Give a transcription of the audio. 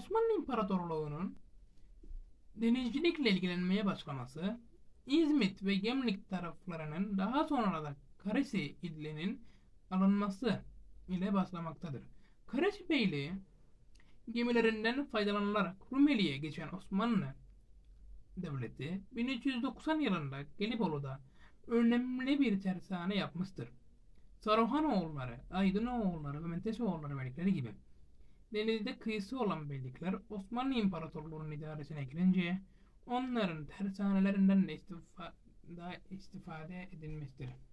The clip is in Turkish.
Osmanlı İmparatorluğu'nun denizcilikle ilgilenmeye başlaması, İzmit ve Gemlik taraflarının daha sonra da Karesi ilinin alınması ile başlamaktadır. Karesi Beyliği gemilerinden faydalanılarak Rumeli'ye geçen Osmanlı Devleti 1390 yılında Gelibolu'da önemli bir tersane yapmıştır. Saruhanoğulları, Aydınoğulları ve Menteşoğulları beylikleri gibi denizde kıyısı olan beylikler Osmanlı İmparatorluğu'nun idaresine girince onların tersanelerinden de istifade edilmiştir.